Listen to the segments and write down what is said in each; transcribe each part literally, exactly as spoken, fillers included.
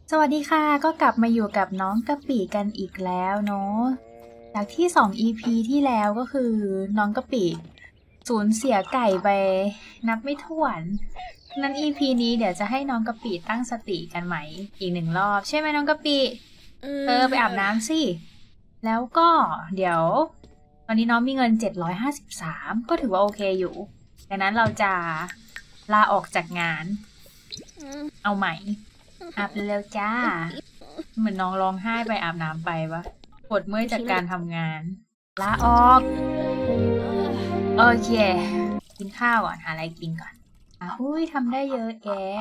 สวัสดีค่ะก็กลับมาอยู่กับน้องกะปิกันอีกแล้วเนาะจากที่สอง อี พี ที่แล้วก็คือน้องกะปิสูญเสียไก่ไปนับไม่ถ้วนนั้น อี พี นี้เดี๋ยวจะให้น้องกะปิตั้งสติกันใหม่อีกหนึ่งรอบใช่ไหมน้องกะปิเออไปอาบน้ำสิแล้วก็เดี๋ยวตอนนี้น้องมีเงินเจ็ดร้อยห้าสิบสามก็ถือว่าโอเคอยู่ดังนั้นเราจะลาออกจากงานเอาใหม่อาบเร็วจ้าเหมือนน้องร้องไห้ไปอาบน้ำไปวะปวดเมื่อยจากการทำงานลาออกโอเคกินข้าวก่อนหาอะไรกินก่อนอ่ะหุ้ยทำได้เยอะแยะ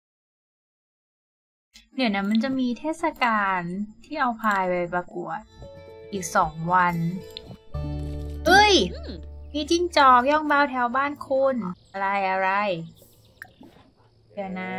เดี๋ยวนะมันจะมีเทศกาลที่เอาพายไปประกวดอีกสองวันเอ้ยมีจิ้งจอกย่องเบาแถวบ้านคุณอะไรอะไรเดี๋ยวนะ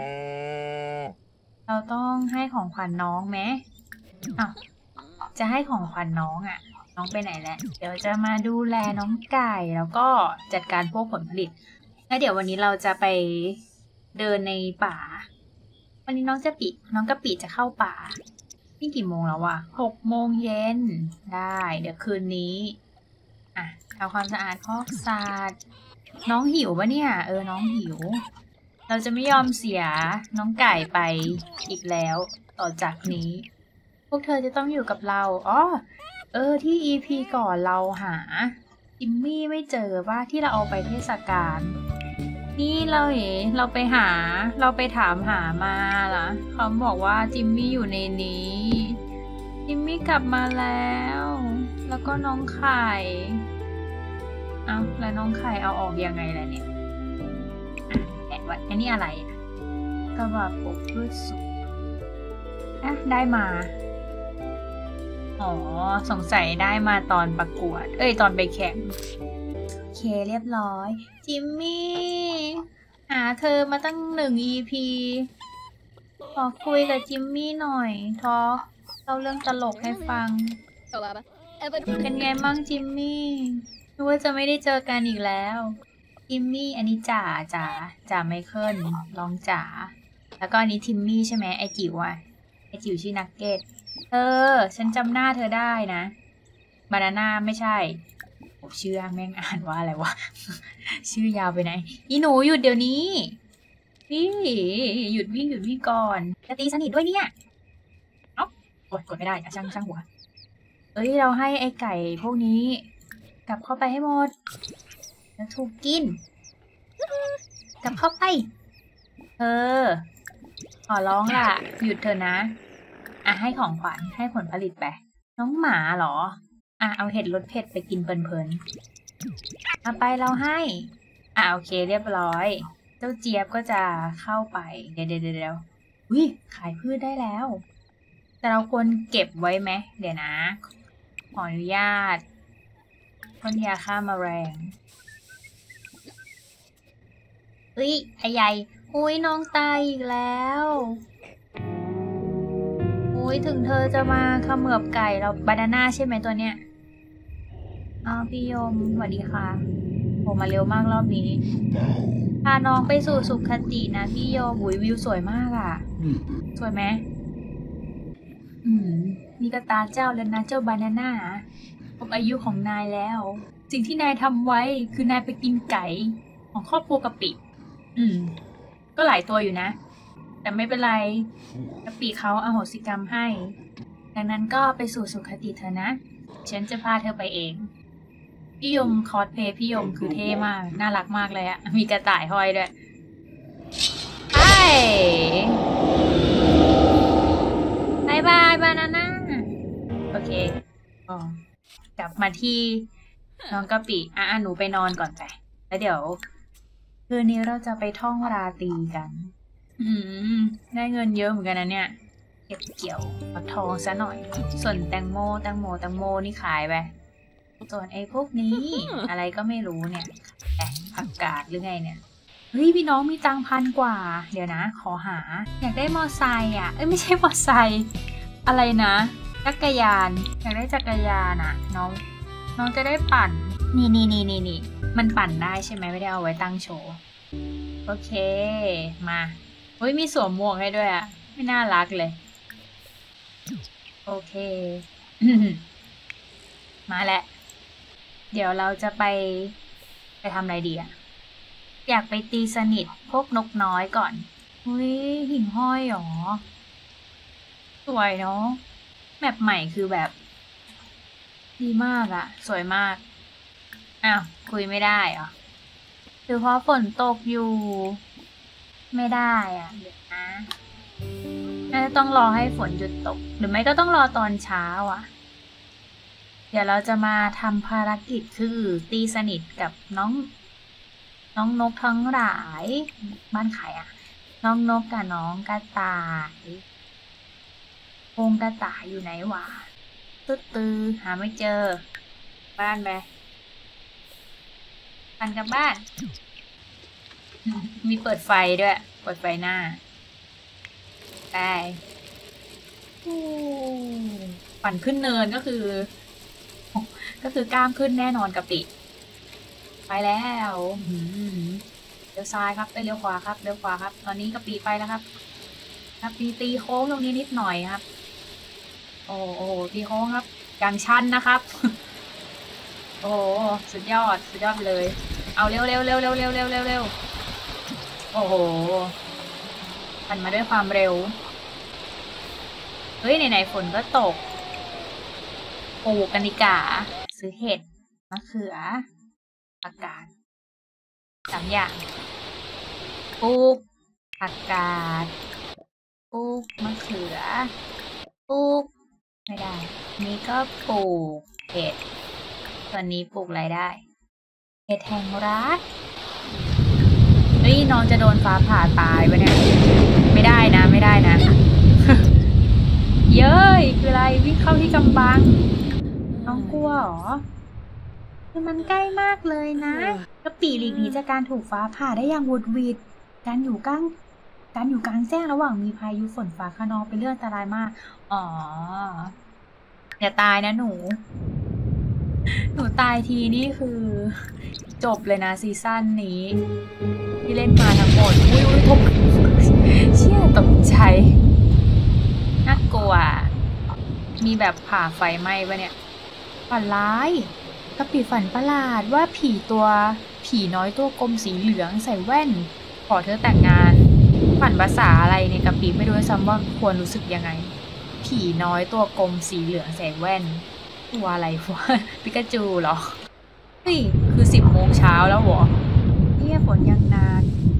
เราต้องให้ของขวัญน้องไหมอ้าวจะให้ของขวัญน้องอ่ะน้องไปไหนแล้วเดี๋ยวจะมาดูแลน้องไก่แล้วก็จัดการพวกผลผลิตแล้วเดี๋ยววันนี้เราจะไปเดินในป่าวันนี้น้องจะปิน้องกะปิจะเข้าป่านี่กี่โมงแล้ววะหกโมงเย็นได้เดี๋ยวคืนนี้อ่ะทำความสะอาดคอกสัตว์น้องหิวปะเนี่ยเออน้องหิวเราจะไม่ยอมเสียน้องไก่ไปอีกแล้วต่อจากนี้พวกเธอจะต้องอยู่กับเราอ๋อเออที่ อี พี ก่อนเราหาจิมมี่ไม่เจอว่าที่เราเอาไปเทศกาลนี่เราเอ๋เราไปหาเราไปถามหามาล่ะเขาบอกว่าจิมมี่อยู่ในนี้จิมมี่กลับมาแล้วแล้วก็น้องไข่เอาแล้วน้องไข่เอาออกยังไงล่ะเนี่ยวัดอันนี้อะไรอ่ะกระบะปกพืชสุกอ่ะได้มาอ๋อสงสัยได้มาตอนประกวดเอ้ยตอนไปแข่งโอเคเรียบร้อยจิมมี่หาเธอมาตั้งหนึ่ง อี พี ขอคุยกับจิมมี่หน่อยทอล์กเล่าเรื่องตลกให้ฟังเป็นไงบ้างจิมมี่นึกว่าจะไม่ได้เจอกันอีกแล้วทิมมี่อันนี้จ๋าจ๋าจ๋าไมเคิลลองจ๋าแล้วก็อันนี้ทิมมี่ใช่ไหมไอจิ๋วอะไอจิ๋วชื่อนักเก็ตเออฉันจำหน้าเธอได้นะบานาน่าไม่ใช่ผมเชื่อแม่งอ่านว่าอะไรวะ ชื่อยาวไปไหนอีหนูหยุดเดี๋ยวนี้พี่หยุดวิ่งหยุดวิ่งก่อนจะตีสนิทด้วยเนี่ยเอ้ากดกดไม่ได้อะช่างช่างหัวเอ้ยเราให้ไอไก่พวกนี้กลับเข้าไปให้หมดแล้วถูกกินกลับเข้าไปเออขอร้องล่ะหยุดเถอะนะอ่ะให้ของขวัญให้ผลผลิตไปน้องหมาเหรออ่ะเอาเห็ดรสเผ็ดไปกินเพลินๆเอาไปเราให้อ่ะโอเคเรียบร้อยเจ้าเจี๊ยบก็จะเข้าไปเดี๋ยวเดี๋ยวเดี๋ยวอุ้ยขายพืชได้แล้วแต่เราควรเก็บไว้ไหมเดี๋ยวนะขออนุญาตพ่นยาฆ่าแมลงเฮ้ยไอ้ใหญ่อุ้ยน้องตายอีกแล้วอุ้ยถึงเธอจะมาเขมือบไก่เราบานาน่าใช่ไหมตัวเนี้ยอ้าวพี่ยมสวัสดีค่ะผมมาเร็วมากรอบนี้พาน้องไปสู่สุขตินะพี่ยมอุ้ยวิวสวยมากอ่ะสวยไหมอืมนี่ก็ตาเจ้าแล้วนะเจ้าบานาน่าครบอายุของนายแล้วสิ่งที่นายทำไว้คือนายไปกินไก่ของครอบครัวกะปิอืมก็หลายตัวอยู่นะแต่ไม่เป็นไรกะปิเขาอโหสิกรรมให้ดังนั้นก็ไปสู่สุขติเธอนะฉันจะพาเธอไปเองพี่ยมคอสเพลย์พี่ยมคือเท่มากน่ารักมากเลยอะมีกระต่ายห้อยด้วยไปบายบายบานาน่าโอเคอ๋อกลับมาที่น้องกะปิอ่ะหนูไปนอนก่อนไปแล้วเดี๋ยวคืนนี้เราจะไปท่องราตรีกันอืมได้เงินเยอะเหมือนกันนะเนี่ยเก็บเกี่ยวเอาทองซะหน่อยส่วนแตงโมแตงโมแตงโมนี่ขายไปส่วนไอ้พวกนี้ อะไรก็ไม่รู้เนี่ยแอบผักกาดหรือไงเนี่ยเฮ้ยพี่น้องมีตังพันกว่าเดี๋ยวนะขอหาอยากได้มอไซค์อ่ะเอ้ยไม่ใช่มอไซค์อะไรนะจักรยานอยากได้จักรยานอ่ะน้องน้องจะได้ปั่นนี่นี่นี่นี่นี่มันปั่นได้ใช่ไหมไม่ได้เอาไว้ตั้งโชว์โอเคมาเฮ้ยมีสวมหมวกให้ด้วยอ่ะไม่น่ารักเลยโอเค มาแล้วเดี๋ยวเราจะไปไปทำอะไรดีอะอยากไปตีสนิทพวกนกน้อยก่อนอุ้ยหิ่งห้อยหรอสวยเนาะแมปใหม่คือแบบดีมากอะสวยมากอ้าวคุยไม่ได้เหรอหรือเพราะฝนตกอยู่ไม่ได้อะเดี๋ยวนะน่าจะต้องรอให้ฝนหยุดตกหรือไม่ก็ต้องรอตอนเช้าอะเดี๋ยวเราจะมาทำภารกิจคือตีสนิทกับน้องน้องนกทั้งหลายบ้านใครอะน้องนกกับน้องกระต่ายโงกระต่ายอยู่ไหนวะตื้อตื้อหาไม่เจอบ้านไปปันกับบ้านมีเปิดไฟด้วยเปิดไฟหน้าได้ปั่นขึ้นเนินก็คือก็คือกล้ามขึ้นแน่นอนกะปิไปแล้วเลี้ยวซ้ายครับไปเลี้ยวขวาครับเลี้ยวขวาครับตอนนี้กะปิไปแล้วครับกะปิตีโค้งตรงนี้นิดหน่อยครับโอ้โหตีโค้งครับอย่างชันนะครับโอ้สุดยอดสุดยอดเลยเอาเร็วเร็วเร็วเร็วเร็วเร็วเร็วเร็วโอ้โหปั่นมาด้วยความเร็วเฮ้ยไหนๆฝนก็ตกปลูกกันดีกว่าซื้อเห็ดมะเขือผักกาดสามอย่างปลูกผักกาดปลูกมะเขือปลูกไม่ได้นี่ก็ปลูกเห็ดส่วนนี้ปลูกอะไรได้เห็ดแห่งรักเฮ้ยน้องจะโดนฟ้าผ่าตายปะเนี่ยไม่ได้นะไม่ได้นะ เย้ยคืออะไรวิ่งเข้าที่กำบังน้องกลัวหรอคือมันใกล้มากเลยนะกระปีหลีกหนีจากการถูกฟ้าผ่าได้อย่างวุดวิดการอยู่กลางการอยู่กลางแจ้งระหว่างมีพายุฝนฟ้าคะนองเป็นเรื่องอันตรายมากอ๋ออย่าตายนะหนูหนูตายทีนี่คือจบเลยนะซีซั่นนี้ที่เล่นมาทั้งหมดอุ้ยอุ้ยตกเชี่ยตกใจน่ากลัวมีแบบผ่าไฟไหม้ปะเนี่ยฝันร้ายกะปิฝันประหลาดว่าผีตัวผีน้อยตัวกลมสีเหลืองใส่แว่นขอเธอแต่งงานฝันภาษาอะไรเนี่ยกะปิไม่รู้ซ้ำว่าควรรู้สึกยังไงผีน้อยตัวกลมสีเหลืองใส่แว่นตัวอะไรวะปิกาจูเหรอเฮ้ยคือสิบโมงเช้าแล้วเหรอเนี่ยฝนยังนาน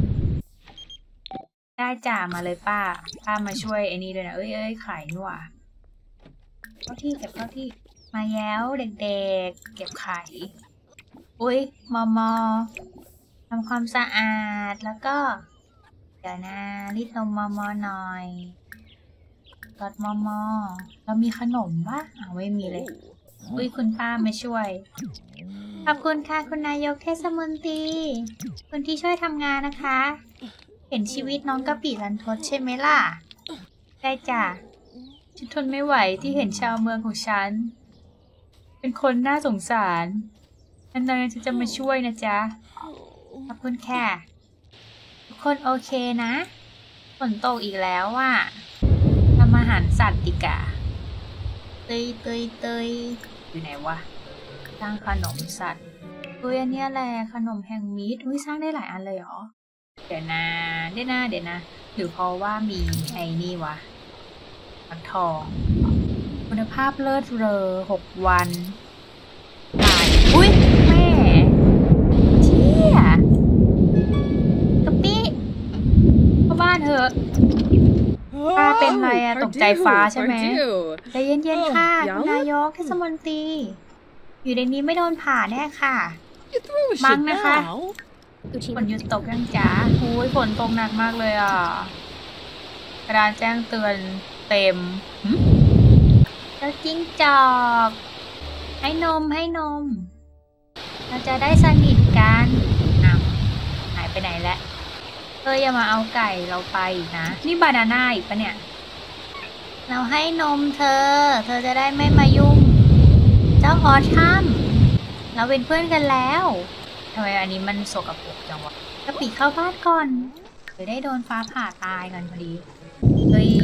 ได้จ่ามาเลยป้าป้ามาช่วยไอ้นี่ด้วยนะเอ้ยเอ้ยขายนัวเข้าที่เก็บเข้าที่มาแย้วเด็กๆเก็บไข่อุ้ยมอมอทำความสะอาดแล้วก็เดี๋ยวนะรีดนมมอมอหน่อยกอดมอมอเรามีขนมปะอ้าวไม่มีเลยอุ้ยคุณป้ามาช่วยขอบคุณค่ะคุณนายกเทศมนตรีคุณที่ช่วยทำงานนะคะเห็นชีวิตน้องกะปิรันทดใช่ไหมล่ะได้จ้ะฉันทนไม่ไหวที่เห็นชาวเมืองของฉันเป็นคนน่าสงสารนานๆฉันจะมาช่วยนะจ๊ะขอบคุณค่ะทุกคนโอเคนะฝนตกอีกแล้วว่ะทำอาหารสัตว์ดีกว่าเตยเตยเตยอยู่ไหนวะสร้างขนมสัตว์อุ้ยอันนี้อะไรขนมแฮงมีดอุ้ยสร้างได้หลายอันเลยเหรอเดี๋ยวนะเดี๋ยวนะเดี๋ยวนะหรือเพราะว่ามีไอ้นี่วะฟักทองคุณภาพเลิศเลอหกวันตายอุ้ยแม่เชี่ยกะปิเข้าบ้านเถอะป้าเป็นไรอะตกใจฟ้าใช่ไหมใจเย็นๆค่ะนายกเทศมนตรีอยู่ในนี้ไม่โดนผ่าแน่ค่ะมั้งนะคะฝนหยุดตกยังจ๋าอุ้ยฝนตกหนักมากเลยอ่ะกระดานแจ้งเตือนเต็มเจ้าจิ้งจอกให้นมให้นมเราจะได้สนิทกันอ้าวหายไปไหนแล้วเธออย่ามาเอาไก่เราไปอีกนะนี่บานาน่าอีกปะเนี่ยเราให้นมเธอเธอจะได้ไม่มายุ่งเจ้าออทัมเราเป็นเพื่อนกันแล้วทำไมอันนี้มันโสกปรกจังวะกะปิเข้าบ้านก่อนเดี๋ยวได้โดนฟ้าผ่าตายกันพอดีเฮ้ย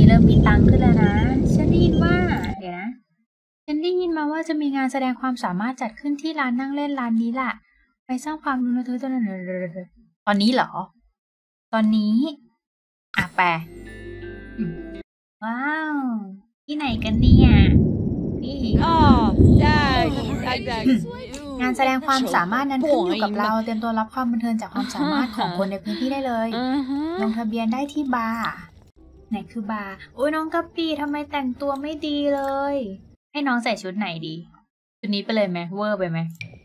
เริ่มมีตังค์ขึ้นแล้วนะฉันได้ยินว่าเดี๋ยวนะฉันได้ยินมาว่าจะมีงานแสดงความสามารถจัดขึ้นที่ร้านนั่งเล่นร้านนี้ล่ะไปสร้างความรู้นะเธอตอนตอนนี้เหรอตอนนี้อ่ะแปลว้าวที่ไหนกันเนี่ยนี่งานแสดงความสามารถนั้นขึ้นอยู่กับเราเตรียมตัวรับความบันเทิงจากความสามารถของคนในพื้นที่ได้เลยลงทะเบียนได้ที่บาร์ไหนคือบาร์โอ้ยน้องกะปีทำไมแต่งตัวไม่ดีเลยให้น้องใส่ชุดไหนดีชุดนี้ไปเลยไหมเวอร์ไปไหม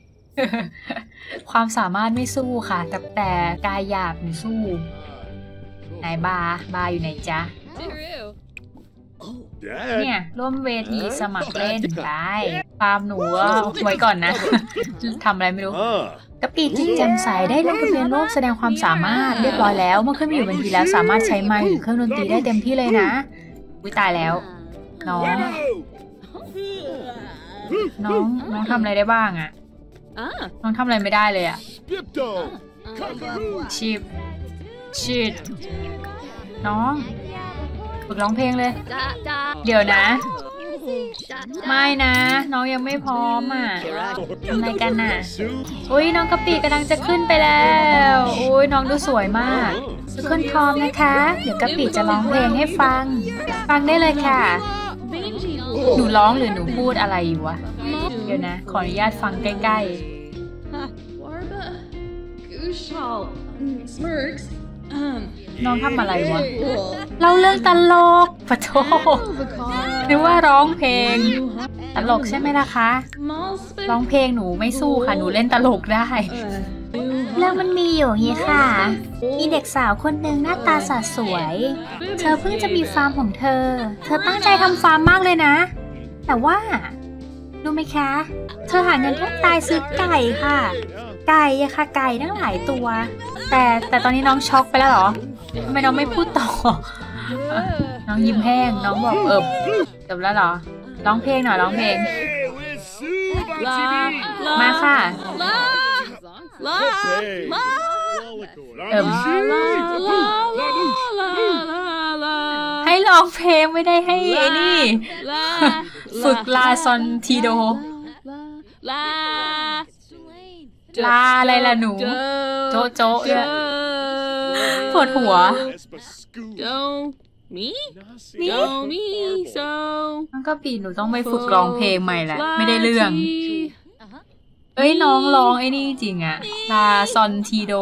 ความสามารถไม่สู้ค่ะแต่แต่กายหยาบหนูสู้ไหนบาร์บาร์อยู่ไหนจ๊ะเนี่ยร่วมเวทีสมัครเล่นได้ฟาร์มหนูไว้ก่อนนะ ทำอะไรไม่รู้กะปีจิ้งแจ่มใสได้ลงทะเบียนร่วมแสดงความสามารถเรียบร้อยแล้วเมื่อขึ้นมาอยู่บนทีแล้วสามารถใช้ไมค์หรือเครื่องดนตรีได้เต็มที่เลยนะวิตายแล้วน้องน้องน้องทำอะไรได้บ้างอะน้องทำอะไรไม่ได้เลยอะชีพชีพน้องฝึกร้องเพลงเลยเดี๋ยวนะไม่นะน้องยังไม่พร้อมอ่ะทำอะไรกันน่ะอุ้ยน้องกะปิกำลังจะขึ้นไปแล้วอุ้ยน้องดูสวยมากทุกคนพร้อมนะคะเดี๋ยวกะปิจะร้องเพลงให้ฟังฟังได้เลยค่ะหนูร้องหรือหนูพูดอะไรอยู่วะเดี๋ยวนะขออนุญาตฟังใกล้ๆน้องทำอะไรวะเล่าเรื่องตลกปะโถนึกว่าร้องเพลงตลกใช่ไหมล่ะคะร้องเพลงหนูไม่สู้ค่ะหนูเล่นตลกได้เรื่องมันมีอยู่งี้ค่ะมีเด็กสาวคนหนึ่งหน้าตาสะสวยเธอเพิ่งจะมีฟาร์มของเธอเธอตั้งใจทำฟาร์มมากเลยนะแต่ว่ารู้ไหมคะเธอหาเงินแทบตายซื้อไก่ค่ะไก่อะค่ะไก่ทั้งหลายตัวแต่แต่ตอนนี้น้องช็อกไปแล้วเหรอทำไมน้องไม่พูดต่อน้องยิ้มแห้งน้องบอกเอิบจบแล้วเหรอร้องเพลงหน่อยร้องเพลงมาค่ะเอิบให้ร้องเพลงไม่ได้ให้ไอ้นี่ฝึกลาซอนทีโดลาอะไรล่ะหนูโจ๊ะโจ๊ะเนี่ยปวดหัวมีมีมันก็ปีหนูต้องไปฝึกร้องเพลงใหม่แหละไม่ได้เรื่องเอ้ยน้องร้องไอ้นี่จริงอะลาซอนทีโด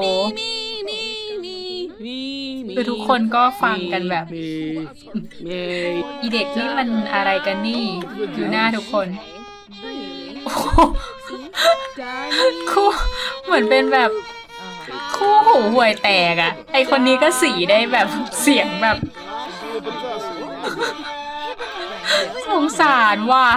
คือทุกคนก็ฟังกันแบบอีเด็กนี่มันอะไรกันนี่ดูหน้าทุกคนคู่เหมือนเป็นแบบคู่หูห่วยแตกอะไอคนนี้ก็สีได้แบบเสียงแบบสงสารว่ะ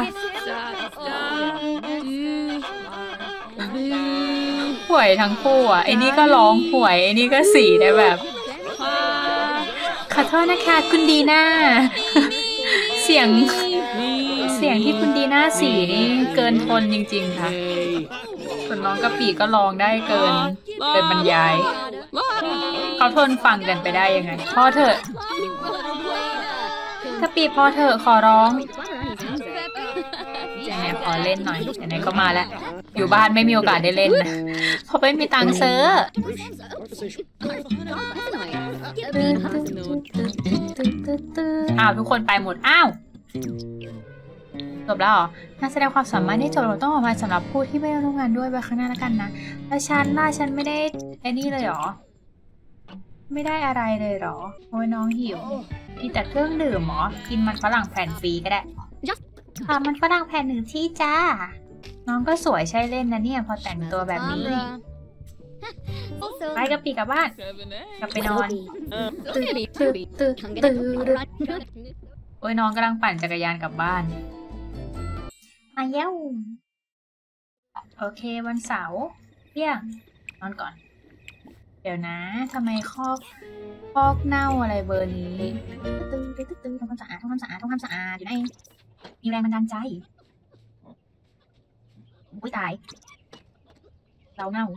ห่วยทั้งคู่อะไอนี่ก็ร้องห่วยไอนี่ก็สีได้แบบขอโทษนะคะคุณดีน่าเสียงเสียงที่คุณดีน่าสีนี่เกินทนจริงๆค่ะส่วนน้องกะปิก็ร้องได้เกินเกินบรรยายเขาทนฟังกันไปได้ยังไงพอเถอะกะปิพอเถอะขอร้องไหนขอเล่นหน่อยไหนก็มาแล้วอยู่บ้านไม่มีโอกาสได้เล่นนะเพราะไม่มีตังค์ซื้ออ้าวทุกคนไปหมดอ้าวจบแล้วเหรอการแสดงความสามารถที่จบเราต้องออกมาสำหรับผู้ที่ไม่ได้ร่วมงานด้วยไปข้างหน้าแล้วกันนะแล้วฉันล่ะฉันไม่ได้ไอ้นี่เลยหรอไม่ได้อะไรเลยหรอโอ้ยน้องหิวมีแต่เครื่องดื่มหรอกินมันฝรั่งแผ่นฟรีก็ได้ค่ะมันฝรั่งแผ่นหนึ่งที่จ้าน้องก็สวยใช่เล่นนะเนี่ยพอแต่งตัวแบบนี้ไปกับปีกลับบ้านกลับไปนอนตื่นตื่นตื่นตื่นโอ้ยน้องกำลังปั่นจักรยานกลับบ้านมาเย้าโอเควันเสาร์เที่ยงนอนก่อนเดี๋ยวนะทำไมคอกคอกเน่าอะไรเบอร์นี้ตื้อตื้อตื้อทำความสะอาดทำความสะอาดทำความสะอาดอยู่ไหนมีแรงบันดาลใจอุ้ยตายเราเน่า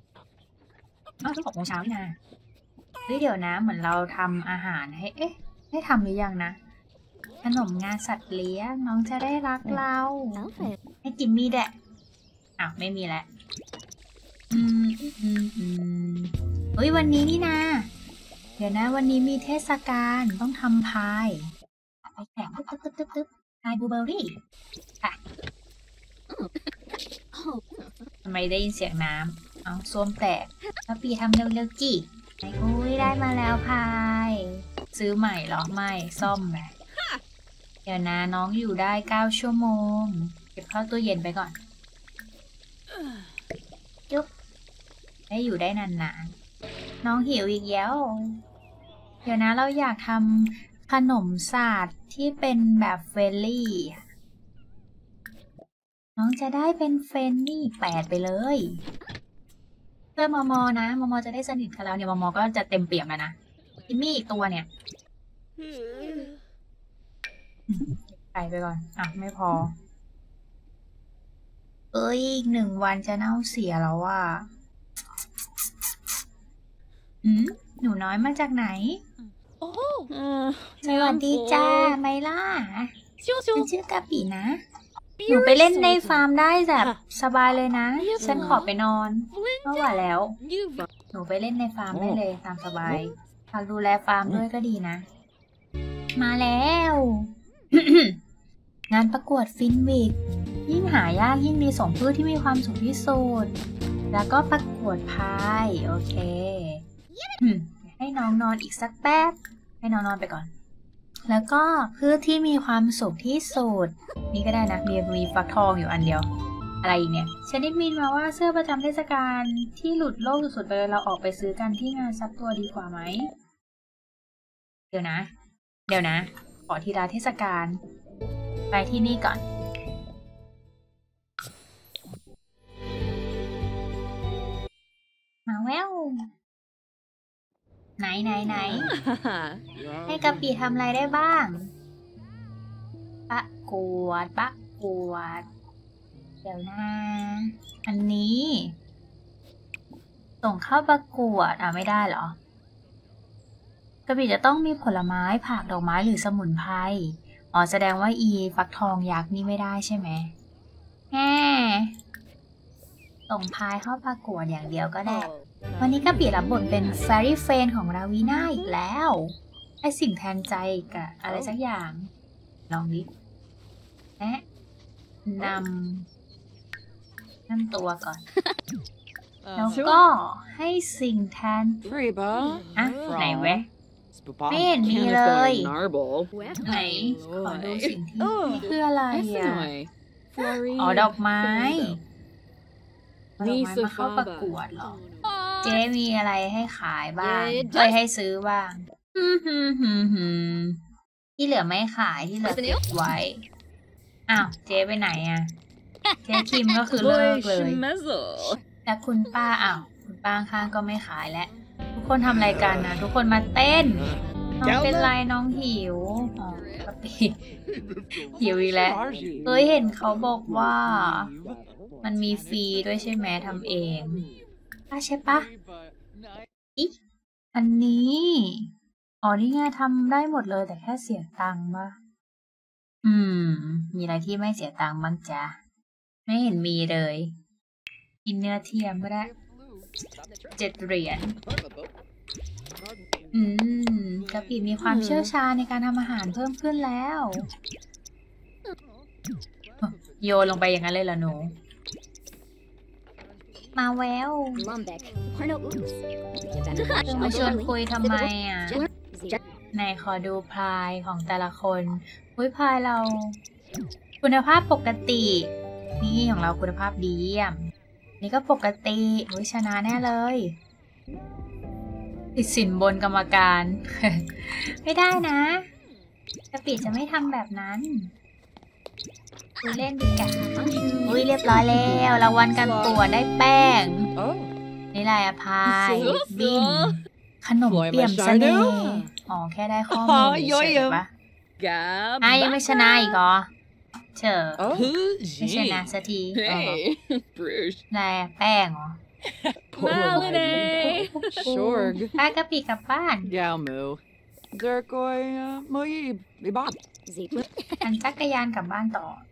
เอ้าทุกหกโมงเช้านี่นะเฮ้ยเดี๋ยวนะเหมือนเราทำอาหารให้เอ๊ะได้ทำหรือยังนะขนมงานสัตว์เลี้ยงน้องจะได้รักเราให้กินมีแดะอ้าวไม่มีแล้วอืมอืมอืมเฮ้ยวันนี้นี่นะเดี๋ยวนะวันนี้มีเทศกาลต้องทำพายไปแข่งตึ๊บตึ๊บตึ๊บตึ๊บพายบลูเบอร์รี่ค่ะทำไมได้ยินเสียงน้ำเอาส้วมแตกแล้วปีทำเร็วๆจีไอ้อุ้ยได้มาแล้วพายซื้อใหม่หรอไม่ซ่อมแหละเดี๋ยวนะน้องอยู่ได้เก้าชั่วโมงเก็บเข้าตู้เย็นไปก่อนจุ๊บได้อยู่ได้นานๆน้องหิวอีกแล้วเดี๋ยวนะเราอยากทำขนมสาดที่เป็นแบบเฟรนลี่น้องจะได้เป็นเฟรนลี่แปดไปเลยเพื่อมอมอนะมอมอจะได้สนิทกันแล้วเนี่ยมอมอก็จะเต็มเปี่ยมแล้วนะจิมมี่อีกตัวเนี่ยใส่ไปก่อนอ่ะไม่พอเอ้ยอีกหนึ่งวันจะเน่าเสียแล้วว่ะอืมหนูน้อยมาจากไหนโอ้สวัสดีจ้าไมล่าฉันชื่อกะปินะหนูไปเล่นในฟาร์มได้แบบสบายเลยนะฉันขอไปนอนเมื่อวานแล้วหนูไปเล่นในฟาร์มได้เลยตามสบายฝากดูแลฟาร์มด้วยก็ดีนะมาแล้ว งานประกวดฟินวิกยิ่งหายากยิ่งมีสมพืชที่มีความสุขที่สุดแล้วก็ประกวดพายโอเคให้น้องนอนอีกสักแป๊บให้น้องนอนไปก่อนแล้วก็พืชที่มีความสุขที่สุดนี่ก็ได้นะมีมีฟักทองอยู่อันเดียวอะไรอีกเนี่ยฉันได้ยินมาว่าเสื้อประจำเทศกาลที่หลุดโลกสุดๆไปเลยเราออกไปซื้อกันที่งานซักตัวดีกว่าไหมเดี๋ยวนะเดี๋ยวนะขอทีละเทศกาลไปที่นี่ก่อนมาแววไหนไหนไหนให้กะปิทำอะไรได้บ้างประกวดประกวดเดี๋ยวนะอันนี้ส่งเข้าประกวดอ่ะไม่ได้เหรอกะปิจะต้องมีผลไม้ผักดอกไม้หรือสมุนไพรอ๋อแสดงว่าอีฟักทองยักษ์นี่ไม่ได้ใช่ไหมแง่ส่งพายเข้าประกวดอย่างเดียวก็ได้วันนี้กะปิรับบทเป็นแฟรี่เฟนของราวีน่าอีกแล้วไอสิ่งแทนใจกับอะไรสักอย่างลองดิแนะนำนั่นตัวก่อนแล้วก็ให้สิ่งแทนอ่ะไหนเว้ยไม่เห็นมีเลยไหนขอดูสิ่งที่คืออะไรอ่ะอ๋อดอกไม้ดอกไม้มาเข้าประกวดหรอเจ๊มีอะไรให้ขายบ้างเอ้ยให้ซื้อบ้างฮึมฮึมฮึมฮึมที่เหลือไม่ขายที่เหลือเก็บไว้อ้าวเจ๊ไปไหนอ่ะเจ๊คิมก็คือเลิกเลยแต่คุณป้าอ้าวคุณป้าข้างก็ไม่ขายแล้วทุกคนทำอะไรกันนะทุกคนมาเต้นน้องเป็นไรน้องหิวอ๋อกะปิหิวอีกแล้วเฮ้ยเห็นเขาบอกว่ามันมีฟรีด้วยใช่ไหมทำเองใช่ปะอีอันนี้อ๋อนี่ไงทำได้หมดเลยแต่แค่เสียตังค์ปะอืมมีอะไรที่ไม่เสียตังค์บ้างจ๊ะไม่เห็นมีเลยกินเนื้อเทียมก็ได้เจ็ดเหรียญอืมกะปิมีความเชี่ยวชาญในการทำอาหารเพิ่มขึ้นแล้วโยนลงไปอย่างนั้นเลยเหรอหนูมาแววจะมาชวนคุยทำไมอ่ะไหนขอดูพายของแต่ละคนอุ้ยพายเราคุณภาพปกตินี่ของเราคุณภาพดีเยี่ยมนี่ก็ปกติอุ้ยชนะแน่เลยติดสินบนกรรมการ ไม่ได้นะกะปิจะไม่ทำแบบนั้นคุยเล่นดีกันอุ้ยเรียบร้อยแล้วรางวัลการปวดได้แป้งนี่แหละพายบินขนมเปี่ยมเสน่ห์อ๋อแค่ได้ข้อมูลเฉยๆปะอ่ะยังไม่ชนะอีกเหรอเชอไม่ชนะสักทีนายแป้งเหรอป้ากะปิกลับบ้าน Zerkoy, uh, moi, ibab. ปั่นจักรยานกลับบ้านต่อ